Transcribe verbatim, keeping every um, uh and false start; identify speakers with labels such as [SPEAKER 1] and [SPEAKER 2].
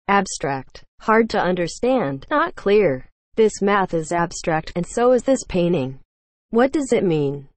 [SPEAKER 1] Abstract. Hard to understand. Not clear. This math is abstract, and so is this painting. What does it mean?